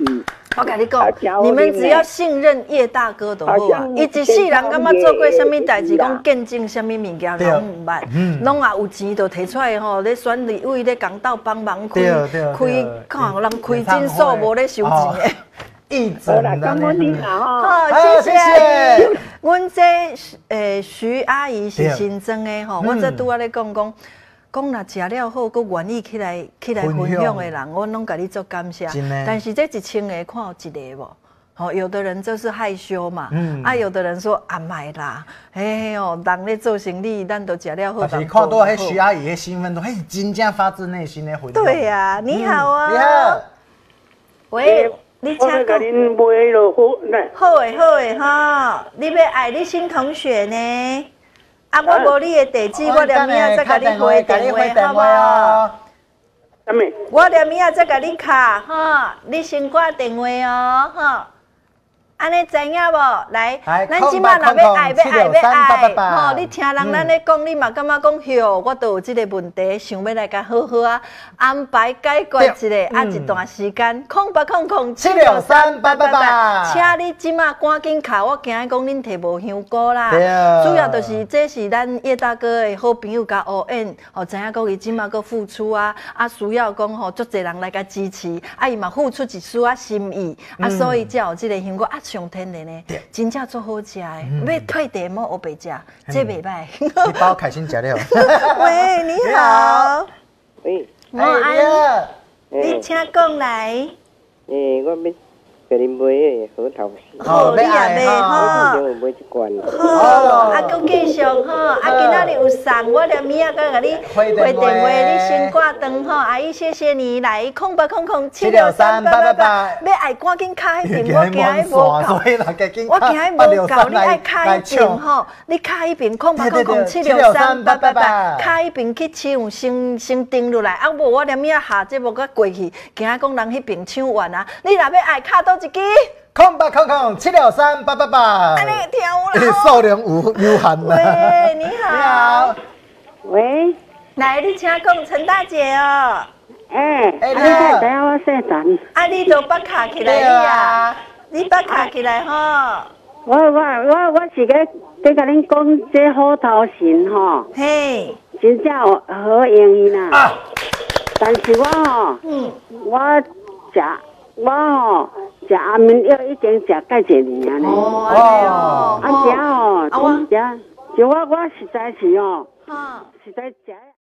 我跟你讲，你们只要信任叶大哥就好啊。伊一世人感觉做过什么代志，讲见证什么物件拢唔捌，拢也有钱就提出来吼，咧选立委咧公斗帮忙开，看人开诊所无咧收钱的。 好啦，感恩你啦吼。 好，谢谢。阮这徐阿姨是新增的吼，我这拄仔咧讲若食了好，佮愿意起来分享的人，我拢甲你做感谢。但是这1000个看有一个无？哦，有的人就是害羞嘛，有的人说啊买啦，人咧做生意，咱都食了好。 但是看到迄徐阿姨的兴奋，迄真正发自内心的分享。 对呀，你好啊。 你好。 喂。你请讲。好诶，好诶，哈！你要爱你新同学呢？啊，我无你的地址，我连明仔再甲你回电话，好无？ 什么？ 我连明仔再甲你卡，哈！你先挂电话哦，哈！安尼知影无？来，咱即马若要爱，吼！你听人咱咧讲，你嘛感觉讲，哟，我都有即个问题，想要来甲好好啊安排解决一个一段时间。0800763888，请你即马赶紧卡，我惊讲恁摕无香菇啦。主要就是这是咱叶大哥的好朋友甲乌燕，吼，知影讲伊即马搁付出啊，需要讲吼，足侪人来甲支持，伊嘛付出一丝仔心意，所以才有即个香菇上天然的，真正足好食的，要退地莫黑白食，这袂歹。 你包开心食了。 喂，你好。 喂。 我安。你请讲来。 我要给你买迄个核桃丝。 好，你也买吼。 我买一罐。 好，搁继续吼，今仔日有送，我连明仔甲你回电话，你先挂断吼。阿姨，谢谢你来0800763888，要爱赶紧卡迄边，我惊伊无够，我惊伊无够，你爱卡迄边吼，你卡迄边0800763888，卡迄边去抢先订落来，无我连明仔下节目甲过去，惊讲人迄边抢完啊，你若要爱卡倒一支。 0800763888， 安尼听有啦， 数量有限啦。 喂，你好。 喂。 来，你请讲，陈大姐哦。 你看，等下我姓陈。 你就把卡起来呀，你把卡起来吼。 我是甲恁讲，这好头神吼， 嘿， 真正好用伊啦。但是我吼，我食安眠药已经食介侪年啊呢。食就我实在是实在食。